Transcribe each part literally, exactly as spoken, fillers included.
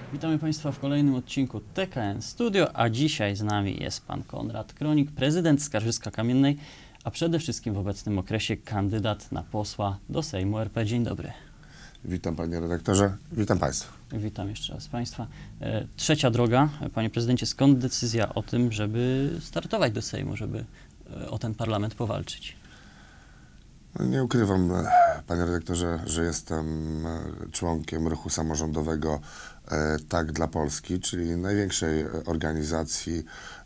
Witamy Państwa w kolejnym odcinku T K N Studio, a dzisiaj z nami jest Pan Konrad Kronik, prezydent Skarżyska-Kamiennej, a przede wszystkim w obecnym okresie kandydat na posła do Sejmu R P. Dzień dobry. Witam Panie redaktorze, witam Państwa. Witam jeszcze raz Państwa. E, trzecia droga. Panie prezydencie, skąd decyzja o tym, żeby startować do Sejmu, żeby e, o ten parlament powalczyć? Nie ukrywam, Panie redaktorze, że jestem członkiem ruchu samorządowego Tak dla Polski, czyli największej organizacji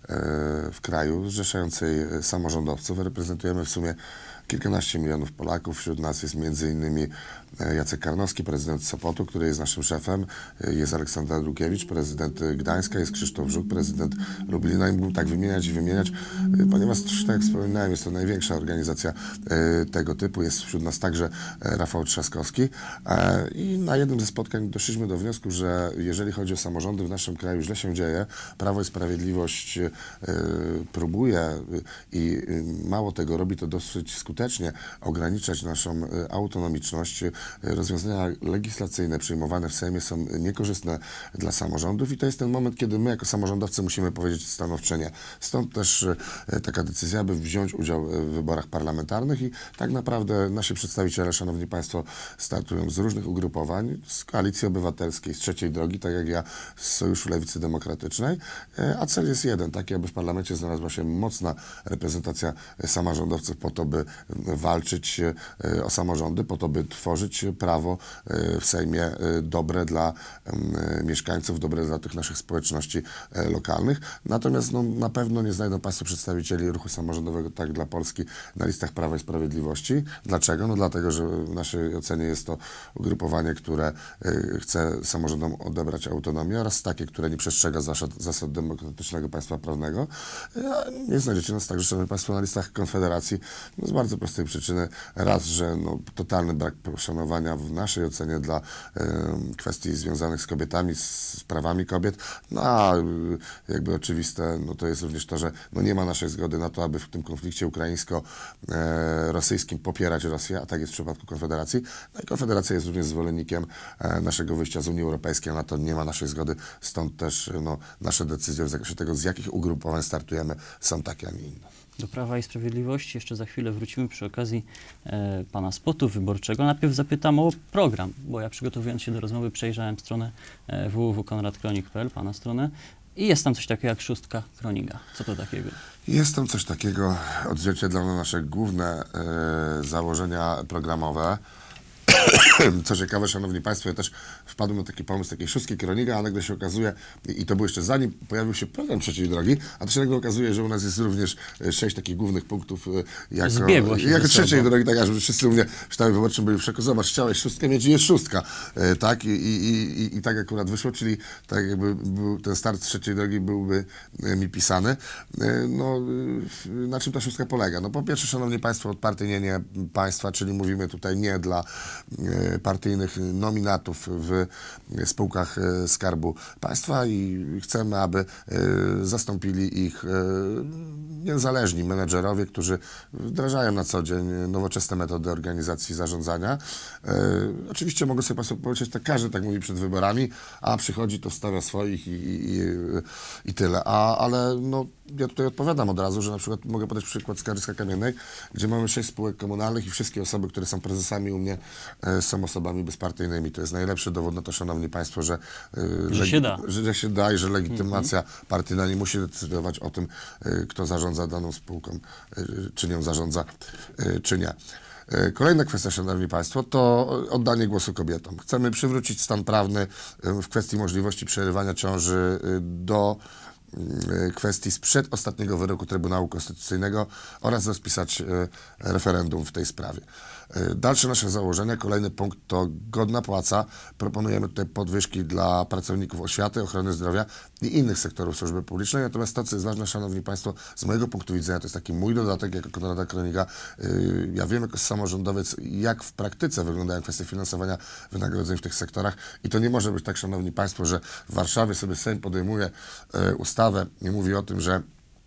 w kraju zrzeszającej samorządowców. Reprezentujemy w sumie kilkanaście milionów Polaków. Wśród nas jest między innymi Jacek Karnowski, prezydent Sopotu, który jest naszym szefem, jest Aleksandra Drukiewicz, prezydent Gdańska, jest Krzysztof Żuk, prezydent Lublina. I mógłbym tak wymieniać i wymieniać, ponieważ, tak jak wspominałem, jest to największa organizacja tego typu. Jest wśród nas także Rafał Trzaskowski. I na jednym ze spotkań doszliśmy do wniosku, że jeżeli chodzi o samorządy w naszym kraju, źle się dzieje. Prawo i Sprawiedliwość próbuje i mało tego, robi to dosyć skutecznie, ograniczać naszą autonomiczność. Rozwiązania legislacyjne przyjmowane w Sejmie są niekorzystne dla samorządów i to jest ten moment, kiedy my jako samorządowcy musimy powiedzieć stanowcze nie. Stąd też taka decyzja, aby wziąć udział w wyborach parlamentarnych i tak naprawdę nasi przedstawiciele, szanowni państwo, startują z różnych ugrupowań, z Koalicji Obywatelskiej, z Trzeciej Drogi, tak jak ja, z Sojuszu Lewicy Demokratycznej, a cel jest jeden, taki, aby w parlamencie znalazła się mocna reprezentacja samorządowców po to, by walczyć o samorządy, po to, by tworzyć prawo w Sejmie dobre dla mieszkańców, dobre dla tych naszych społeczności lokalnych. Natomiast no, na pewno nie znajdą Państwo przedstawicieli ruchu samorządowego Tak dla Polski na listach Prawa i Sprawiedliwości. Dlaczego? No dlatego, że w naszej ocenie jest to ugrupowanie, które chce samorządom odebrać autonomię oraz takie, które nie przestrzega zasad, zasad demokratycznego państwa prawnego. Nie znajdziecie nas także, szanowni państwo, na listach Konfederacji no, z bardzo prostej przyczyny. Raz, że no, totalny brak poszanowania w naszej ocenie dla y, kwestii związanych z kobietami, z prawami kobiet, no a y, jakby oczywiste, no to jest również to, że no, nie ma naszej zgody na to, aby w tym konflikcie ukraińsko-rosyjskim popierać Rosję, a tak jest w przypadku Konfederacji. No i Konfederacja jest również zwolennikiem e, naszego wyjścia z Unii Europejskiej, na to nie ma naszej zgody, stąd też no, nasze decyzje w zakresie tego, z jakich ugrupowań startujemy, są takie, a nie inne. Do Prawa i Sprawiedliwości jeszcze za chwilę wrócimy przy okazji e, Pana spotu wyborczego. Najpierw zapytam o program, bo ja przygotowując się do rozmowy przejrzałem stronę e, w w w kropka konrad kronik kropka p l, Pana stronę, i jest tam coś takiego jak szóstka Kroniga. Co to takiego? Jest tam coś takiego, odzwierciedlone nasze główne e, założenia programowe. Co ciekawe, szanowni państwo, ja też wpadłem na taki pomysł takiej szóstki Kroniga, a nagle się okazuje, i, i to było jeszcze zanim pojawił się program Trzeciej Drogi, a to się nagle okazuje, że u nas jest również sześć takich głównych punktów jako, jako Trzeciej Drogi, tak aż wszyscy u mnie w sztabie wyborczym byli w szoku. Zobacz, chciałeś szóstkę mieć i jest szóstka, e, tak? I, i, i, I tak akurat wyszło, czyli tak jakby był, ten start Trzeciej Drogi byłby e, mi pisany. E, no, e, na czym ta szóstka polega? No po pierwsze, szanowni państwo, odpartyjnienie państwa, czyli mówimy tutaj nie dla partyjnych nominatów w spółkach Skarbu Państwa i chcemy, aby zastąpili ich niezależni menedżerowie, którzy wdrażają na co dzień nowoczesne metody organizacji zarządzania. Oczywiście mogę sobie Państwo powiedzieć, tak każdy tak mówi przed wyborami, a przychodzi, to wstawia swoich i, i, i tyle. A, ale no, ja tutaj odpowiadam od razu, że na przykład mogę podać przykład Skarżyska-Kamiennej, gdzie mamy sześć spółek komunalnych i wszystkie osoby, które są prezesami u mnie, są osobami bezpartyjnymi. To jest najlepszy dowód na to, szanowni państwo, że, że, się, da. że, że się da i że legitymacja mm-hmm. partyjna nie musi decydować o tym, kto zarządza daną spółką, czy nią zarządza, czy nie. Kolejna kwestia, szanowni państwo, to oddanie głosu kobietom. Chcemy przywrócić stan prawny w kwestii możliwości przerywania ciąży do kwestii sprzed ostatniego wyroku Trybunału Konstytucyjnego oraz rozpisać referendum w tej sprawie. Dalsze nasze założenia, kolejny punkt to godna płaca. Proponujemy tutaj podwyżki dla pracowników oświaty, ochrony zdrowia i innych sektorów służby publicznej. Natomiast to, co jest ważne, szanowni państwo, z mojego punktu widzenia, to jest taki mój dodatek jako Konrada Kroniga. Ja wiem jako samorządowiec, jak w praktyce wyglądają kwestie finansowania wynagrodzeń w tych sektorach i to nie może być tak, szanowni państwo, że w Warszawie sobie Sejm podejmuje ustawę i mówi o tym, że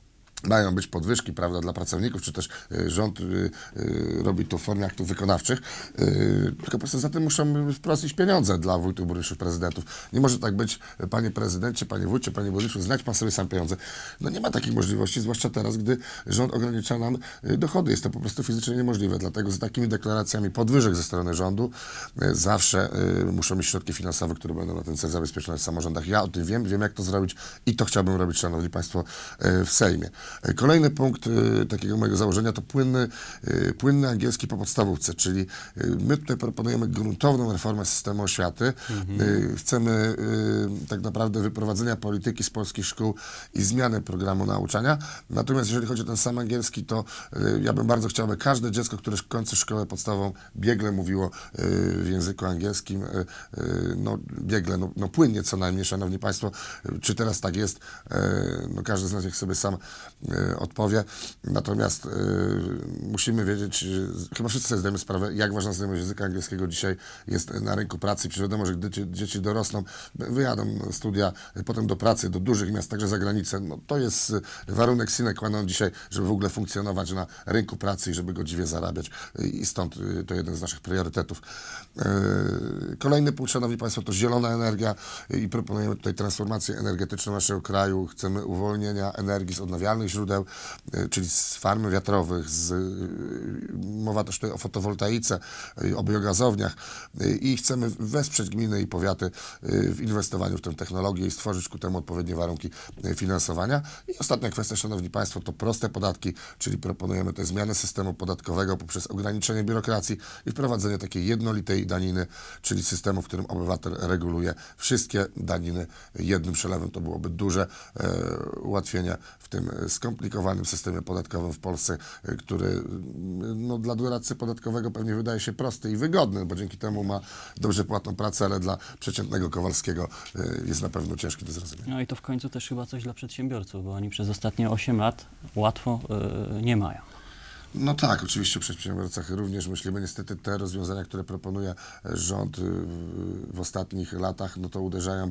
mają być podwyżki, prawda, dla pracowników, czy też y, rząd y, y, robi to w formie aktów wykonawczych, y, tylko po prostu za tym muszą wprost iść pieniądze dla wójtów, burmistrzów, prezydentów. Nie może tak być, panie prezydencie, panie wójcie, panie burmistrzu, znajdź pan sobie sam pieniądze. No nie ma takich możliwości, zwłaszcza teraz, gdy rząd ogranicza nam y, dochody. Jest to po prostu fizycznie niemożliwe, dlatego z takimi deklaracjami podwyżek ze strony rządu y, zawsze y, muszą mieć środki finansowe, które będą na ten cel zabezpieczone w samorządach. Ja o tym wiem, wiem jak to zrobić i to chciałbym robić, szanowni państwo, y, w Sejmie. Kolejny punkt y, takiego mojego założenia to płynny, y, płynny angielski po podstawówce, czyli y, my tutaj proponujemy gruntowną reformę systemu oświaty. Mhm. Y, chcemy y, tak naprawdę wyprowadzenia polityki z polskich szkół i zmiany programu nauczania. Natomiast jeżeli chodzi o ten sam angielski, to y, ja bym bardzo chciał, aby każde dziecko, które kończy szkołę podstawową, biegle mówiło y, w języku angielskim, y, y, no biegle, no, no płynnie co najmniej, szanowni państwo. Y, czy teraz tak jest? Y, no każdy z nas niech sobie sam y, odpowie. Natomiast y, musimy wiedzieć, y, chyba wszyscy sobie zdajemy sprawę, jak ważna znajomość języka angielskiego dzisiaj jest na rynku pracy. Przecież wiadomo, że gdy dzie- dzieci dorosną, wyjadą na studia, y, potem do pracy, do dużych miast, także za granicę. No, to jest y, warunek sine qua non dzisiaj, żeby w ogóle funkcjonować na rynku pracy i żeby godziwie zarabiać. Y, I stąd y, to jeden z naszych priorytetów. Y, kolejny punkt, szanowni państwo, to zielona energia y, i proponujemy tutaj transformację energetyczną naszego kraju. Chcemy uwolnienia energii z odnawialnych źródeł, czyli z farm wiatrowych, z, mowa też tutaj o fotowoltaice, o biogazowniach i chcemy wesprzeć gminy i powiaty w inwestowaniu w tę technologię i stworzyć ku temu odpowiednie warunki finansowania. I ostatnia kwestia, szanowni państwo, to proste podatki, czyli proponujemy tę zmianę systemu podatkowego poprzez ograniczenie biurokracji i wprowadzenie takiej jednolitej daniny, czyli systemu, w którym obywatel reguluje wszystkie daniny jednym przelewem. To byłoby duże e, ułatwienie w tym skomplikowanym systemie podatkowym w Polsce, który no, dla doradcy podatkowego pewnie wydaje się prosty i wygodny, bo dzięki temu ma dobrze płatną pracę, ale dla przeciętnego Kowalskiego jest na pewno ciężki do zrozumienia. No i to w końcu też chyba coś dla przedsiębiorców, bo oni przez ostatnie osiem lat łatwo yy, nie mają. No tak, oczywiście przy przedsiębiorcach również myślimy. Niestety te rozwiązania, które proponuje rząd w ostatnich latach, no to uderzają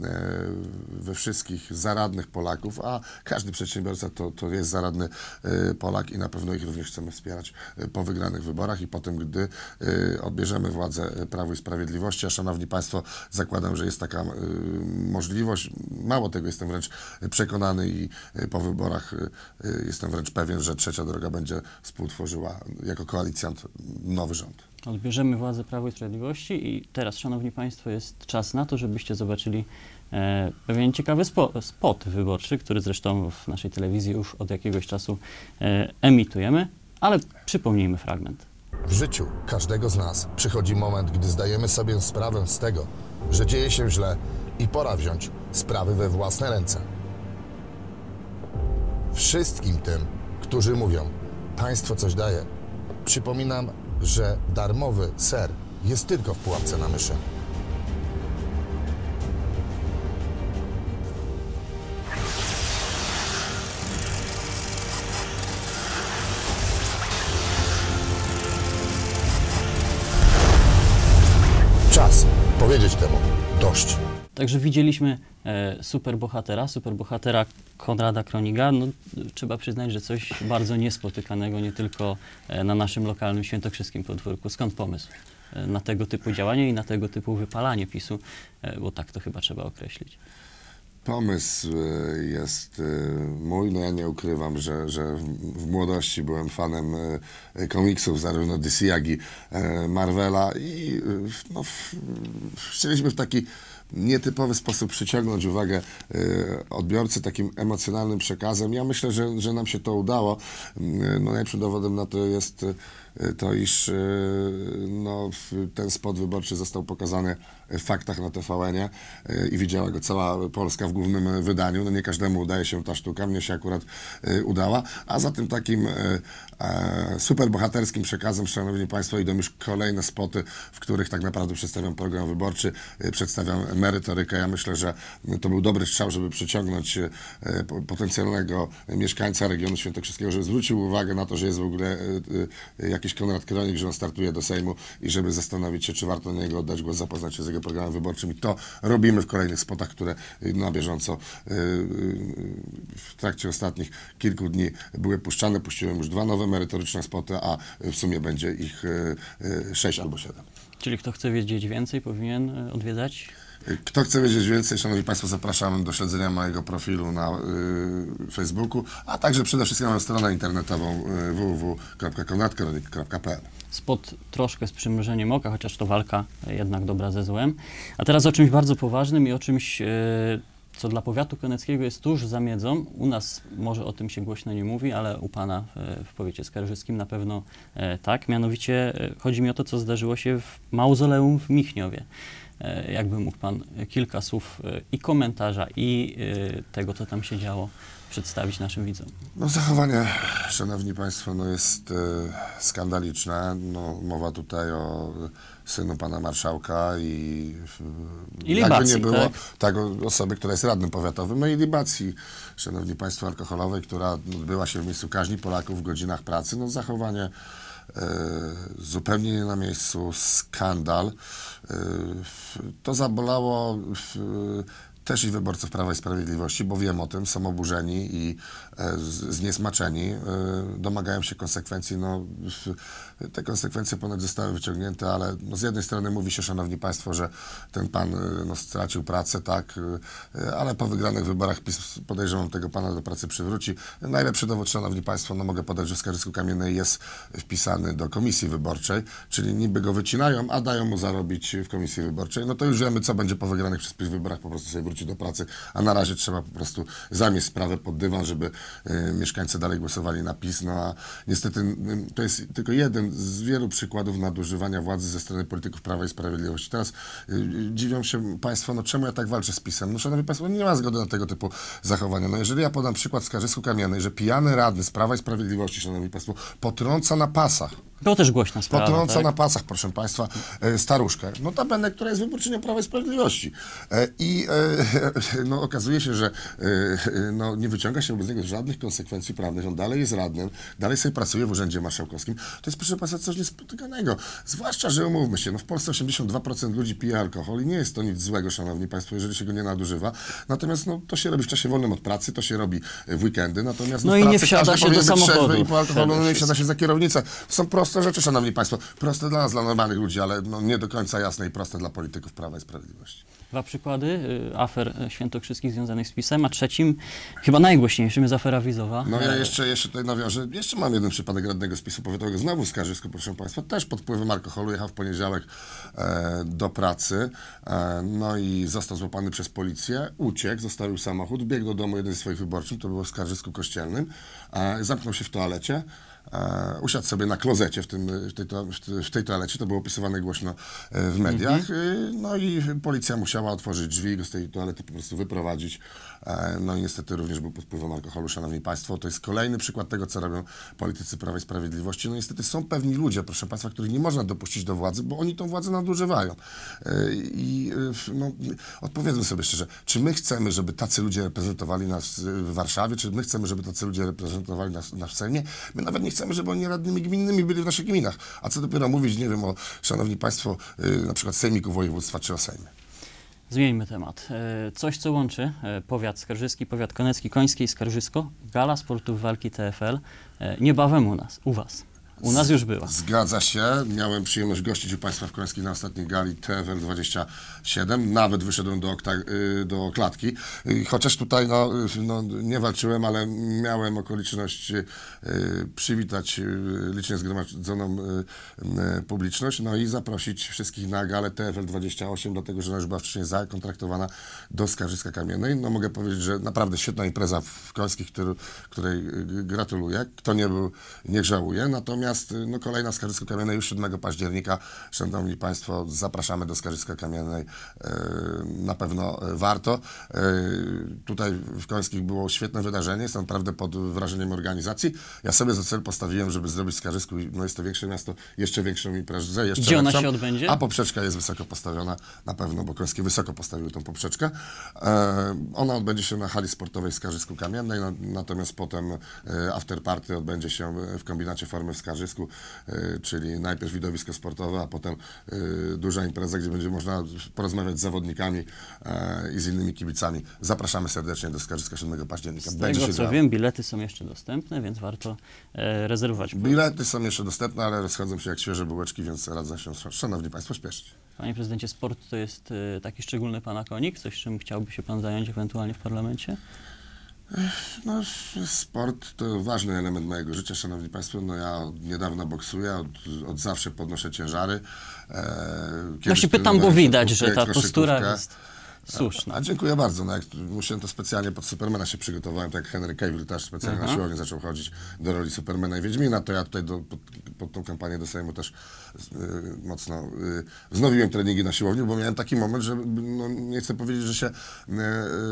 we wszystkich zaradnych Polaków, a każdy przedsiębiorca to, to jest zaradny Polak i na pewno ich również chcemy wspierać po wygranych wyborach i potem, gdy odbierzemy władzę Prawu i Sprawiedliwości, a szanowni państwo, zakładam, że jest taka możliwość. Mało tego, jestem wręcz przekonany i po wyborach jestem wręcz pewien, że Trzecia Droga będzie współtworzyła jako koalicjant nowy rząd. Odbierzemy władzę Prawu i Sprawiedliwości i teraz, szanowni państwo, jest czas na to, żebyście zobaczyli e, pewien ciekawy spo, spot wyborczy, który zresztą w naszej telewizji już od jakiegoś czasu e, emitujemy, ale przypomnijmy fragment. W życiu każdego z nas przychodzi moment, gdy zdajemy sobie sprawę z tego, że dzieje się źle i pora wziąć sprawy we własne ręce. Wszystkim tym, którzy mówią, państwo coś daje, przypominam, że darmowy ser jest tylko w pułapce na myszy. Czas powiedzieć temu dość. Także widzieliśmy e, superbohatera, superbohatera Konrada Kroniga. No, trzeba przyznać, że coś bardzo niespotykanego nie tylko e, na naszym lokalnym świętokrzyskim podwórku. Skąd pomysł e, na tego typu działanie i na tego typu wypalanie PiSu, e, bo tak to chyba trzeba określić. Pomysł jest mój, no ja nie ukrywam, że, że w młodości byłem fanem komiksów zarówno D C, jak i Marvela i no, chcieliśmy w taki nietypowy sposób przyciągnąć uwagę odbiorcy takim emocjonalnym przekazem. Ja myślę, że, że nam się to udało. No, najlepszym dowodem na to jest to, iż no, ten spot wyborczy został pokazany w Faktach na T V N-ie i widziała go cała Polska w głównym wydaniu. No nie każdemu udaje się ta sztuka, mnie się akurat udała, a za tym takim superbohaterskim przekazem, szanowni państwo, idą już kolejne spoty, w których tak naprawdę przedstawiam program wyborczy, przedstawiam merytorykę. Ja myślę, że to był dobry strzał, żeby przyciągnąć potencjalnego mieszkańca regionu świętokrzyskiego, żeby zwrócił uwagę na to, że jest w ogóle jakiś jakiś Konrad Kronik, że on startuje do Sejmu i żeby zastanowić się, czy warto na niego oddać głos, zapoznać się z jego programem wyborczym. I to robimy w kolejnych spotach, które na bieżąco w trakcie ostatnich kilku dni były puszczane. Puściłem już dwa nowe merytoryczne spoty, a w sumie będzie ich sześć albo siedem. Czyli kto chce wiedzieć więcej, powinien e, odwiedzać? Kto chce wiedzieć więcej, szanowni państwo, zapraszamy do śledzenia mojego profilu na y, Facebooku, a także przede wszystkim na stronę internetową y, w w w kropka konrad kronik kropka p l. Spot troszkę z przymrużeniem oka, chociaż to walka e, jednak dobra ze złem. A teraz o czymś bardzo poważnym i o czymś, e, co dla powiatu koneckiego jest tuż za miedzą. U nas może o tym się głośno nie mówi, ale u pana w, w powiecie skarżyskim na pewno e, tak. Mianowicie e, chodzi mi o to, co zdarzyło się w mauzoleum w Michniowie. E, jakby mógł pan kilka słów e, i komentarza, i e, tego, co tam się działo, przedstawić naszym widzom. No zachowanie, szanowni państwo, no jest y, skandaliczne. No, mowa tutaj o synu pana marszałka i y, I jakby libacji, nie było, tak? tak, o- osoby, która jest radnym powiatowym, no i libacji, szanowni państwo, alkoholowej, która odbyła się w miejscu kaźni Polaków w godzinach pracy. No zachowanie y, zupełnie nie na miejscu, skandal. Y, to zabolało y, też i wyborców Prawa i Sprawiedliwości, bo wiem o tym, są oburzeni i e, z- zniesmaczeni, e, domagają się konsekwencji. No, w- te konsekwencje ponoć zostały wyciągnięte, ale no, z jednej strony mówi się, szanowni państwo, że ten pan e, no, stracił pracę, tak, e, ale po wygranych wyborach PiS, podejrzewam, tego pana do pracy przywróci. Najlepszy dowód, szanowni państwo, no mogę podać, że w Skarżysku-Kamiennej jest wpisany do komisji wyborczej, czyli niby go wycinają, a dają mu zarobić w komisji wyborczej. No to już wiemy, co będzie po wygranych przez PiS wyborach, po prostu sobie wróci do pracy, a na razie trzeba po prostu zamieść sprawę pod dywan, żeby e, mieszkańcy dalej głosowali na PiS. No a niestety m, to jest tylko jeden z wielu przykładów nadużywania władzy ze strony polityków Prawa i Sprawiedliwości. Teraz e, dziwią się państwo, no czemu ja tak walczę z PiS-em? No szanowni państwo, nie ma zgody na tego typu zachowania. No jeżeli ja podam przykład z Skarżysku-Kamiennej, że pijany radny z Prawa i Sprawiedliwości, szanowni państwo, potrąca na pasach, To też głośna sprawa, potrąca tak? na pasach, proszę państwa, e, staruszkę, notabene, która jest wyborczynią Prawa i Sprawiedliwości. E, I e, no, okazuje się, że e, no, nie wyciąga się wobec niego żadnych konsekwencji prawnych. On dalej jest radnym, dalej sobie pracuje w Urzędzie Marszałkowskim. To jest, proszę państwa, coś niespotykanego. Zwłaszcza, że umówmy się, no, w Polsce osiemdziesiąt dwa procent ludzi pije alkohol i nie jest to nic złego, szanowni państwo, jeżeli się go nie nadużywa. Natomiast no, to się robi w czasie wolnym od pracy, to się robi w weekendy. Natomiast No w i nie pracy wsiada każdy się powinien do być trzeźwy samochodu i po alkoholu przede no, nie wsiada wszystkim. się za kierownicę. Są proste rzeczy, szanowni państwo. Proste dla nas, dla normalnych ludzi, ale no, nie do końca jasne i proste dla polityków Prawa i Sprawiedliwości. Dwa przykłady y, afer y, świętokrzyskich związanych z PiS-em, a trzecim, chyba najgłośniejszym, jest afera wizowa. No ja E, jeszcze, jeszcze tutaj nawiążę. Jeszcze mam jeden przypadek radnego z PiS-u powiatowego, znowu w Skarżysku, proszę państwa, też pod wpływem alkoholu, jechał w poniedziałek e, do pracy, e, no i został złapany przez policję, uciekł, zostawił samochód, biegł do domu jeden z swoich wyborczych, to było w Skarżysku Kościelnym, e, zamknął się w toalecie. E, usiadł sobie na klozecie w, tym, w, tej, to, w, te- w tej toalecie, to było opisywane głośno e, w mediach, e, no i policja musiała otworzyć drzwi i go z tej toalety po prostu wyprowadzić, e, no i niestety również był pod wpływem alkoholu, szanowni państwo. To jest kolejny przykład tego, co robią politycy Prawa i Sprawiedliwości. No niestety są pewni ludzie, proszę państwa, których nie można dopuścić do władzy, bo oni tą władzę nadużywają. E, I e, no, odpowiedzmy sobie szczerze, czy my chcemy, żeby tacy ludzie reprezentowali nas w Warszawie, czy my chcemy, żeby tacy ludzie reprezentowali nas, nas w Sejmie? My nawet nie chcemy, żeby oni radnymi gminnymi byli w naszych gminach. A co dopiero mówić, nie wiem, o, szanowni państwo, y, na przykład sejmiku województwa czy o Sejmie. Zmieńmy temat. E, Coś, co łączy e, powiat skarżyski, powiat konecki, koński i Skarżysko. Gala sportów walki T F L. E, Niebawem u nas, u was. U nas już była. Zgadza się. Miałem przyjemność gościć u państwa w Końskiej na ostatniej gali T F L dwadzieścia siedem. Nawet wyszedłem do, okta- y, do klatki. Y, Chociaż tutaj no, y, no, nie walczyłem, ale miałem okoliczność y, przywitać y, licznie zgromadzoną y, y, publiczność, no i zaprosić wszystkich na galę T F L dwadzieścia osiem, dlatego że ona już była wcześniej zakontraktowana do Skarżyska Kamiennej. No mogę powiedzieć, że naprawdę świetna impreza w Końskich, który, której y, gratuluję. Kto nie był, niech żałuje. Natomiast no, kolejna w Skarżysku-Kamiennej już siódmego października. Szanowni państwo, zapraszamy do Skarżyska-Kamiennej. E, na pewno warto. E, tutaj w Końskich było świetne wydarzenie. Jestem naprawdę pod wrażeniem organizacji. Ja sobie za cel postawiłem, żeby zrobić w Skarżysku, no jest to większe miasto, jeszcze większą imprezę. Jeszcze Gdzie ona lepszą. się odbędzie? A poprzeczka jest wysoko postawiona, na pewno, bo Końskie wysoko postawiły tą poprzeczkę. E, ona odbędzie się na hali sportowej w Skarżysku-Kamiennej, no, natomiast potem e, afterparty odbędzie się w kombinacie formy w Skarżysku. Skarżysku, y, czyli najpierw widowisko sportowe, a potem y, duża impreza, gdzie będzie można porozmawiać z zawodnikami y, i z innymi kibicami. Zapraszamy serdecznie do Skarżyska siódmego października. Z Będzie tego się co działo. wiem, bilety są jeszcze dostępne, więc warto e, rezerwować. Bilety są jeszcze dostępne, ale rozchodzą się jak świeże bułeczki, więc radzę się, szanowni państwo, śpieszyć. Panie prezydencie, sport to jest e, taki szczególny pana konik? Coś, czym chciałby się pan zająć ewentualnie w parlamencie? No, sport to ważny element mojego życia, szanowni państwo. No, ja od niedawna boksuję, od, od zawsze podnoszę ciężary. E, Ja się pytam, bo widać, że ta postura jest słuszna. A, a dziękuję bardzo. No, jak musiałem to specjalnie pod Supermana się przygotowałem, tak jak Henry Cavill też specjalnie Aha. na siłownię zaczął chodzić do roli Supermana i Wiedźmina, to ja tutaj do, pod, pod tą kampanię do Sejmu też y, mocno y, wznowiłem treningi na siłowni, bo miałem taki moment, że no, nie chcę powiedzieć, że się y, y,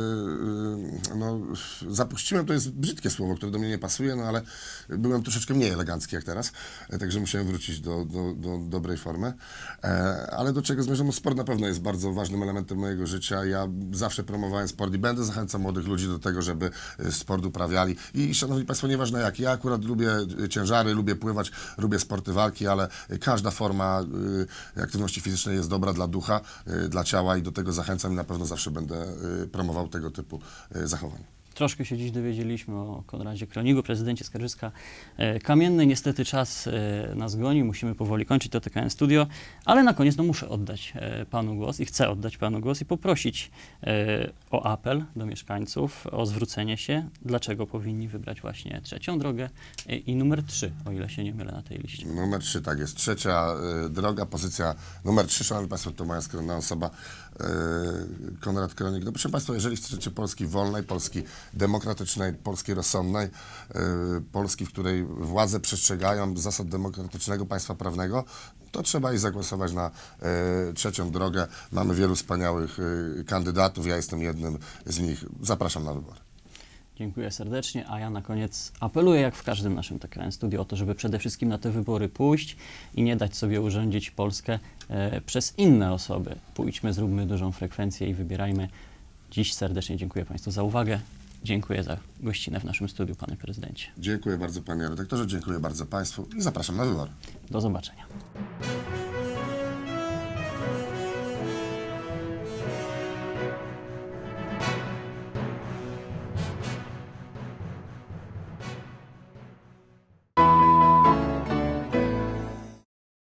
y, no, zapuściłem, to jest brzydkie słowo, które do mnie nie pasuje, no ale byłem troszeczkę mniej elegancki jak teraz, e, także musiałem wrócić do, do, do dobrej formy. E, ale do czego zmierzam? No, sport na pewno jest bardzo ważnym elementem mojego życia. Ja zawsze promowałem sport i będę zachęcał młodych ludzi do tego, żeby e, sport uprawiali. I szanowni państwo, nieważne jak, ja akurat lubię ciężary, lubię pływać, lubię sporty walki, ale każda forma y, aktywności fizycznej jest dobra dla ducha, y, dla ciała i do tego zachęcam i na pewno zawsze będę y, promował tego typu y, zachowań. Troszkę się dziś dowiedzieliśmy o Konradzie Kronigu, prezydencie Skarżyska e, Kamiennej. Niestety czas e, nas goni, musimy powoli kończyć to T K N Studio, ale na koniec no, muszę oddać e, panu głos i chcę oddać panu głos i poprosić e, o apel do mieszkańców, o zwrócenie się, dlaczego powinni wybrać właśnie trzecią drogę e, i numer trzy, o ile się nie mylę na tej liście. Numer trzy, tak jest. Trzecia y, droga, pozycja numer trzy, szanowni państwo, to moja skromna osoba, y, Konrad Kronik. No proszę państwa, jeżeli chcecie Polski wolnej, Polski demokratycznej, Polski rozsądnej, y, Polski, w której władze przestrzegają zasad demokratycznego państwa prawnego, to trzeba i zagłosować na y, trzecią drogę. Mamy wielu wspaniałych y, kandydatów, ja jestem jednym z nich. Zapraszam na wybory. Dziękuję serdecznie, a ja na koniec apeluję, jak w każdym naszym T K N Studio, o to, żeby przede wszystkim na te wybory pójść i nie dać sobie urządzić Polskę e, przez inne osoby. Pójdźmy, zróbmy dużą frekwencję i wybierajmy. Dziś serdecznie dziękuję Państwu za uwagę. Dziękuję za gościnę w naszym studiu, panie prezydencie. Dziękuję bardzo, panie redaktorze, dziękuję bardzo państwu i zapraszam na wybory. Do zobaczenia.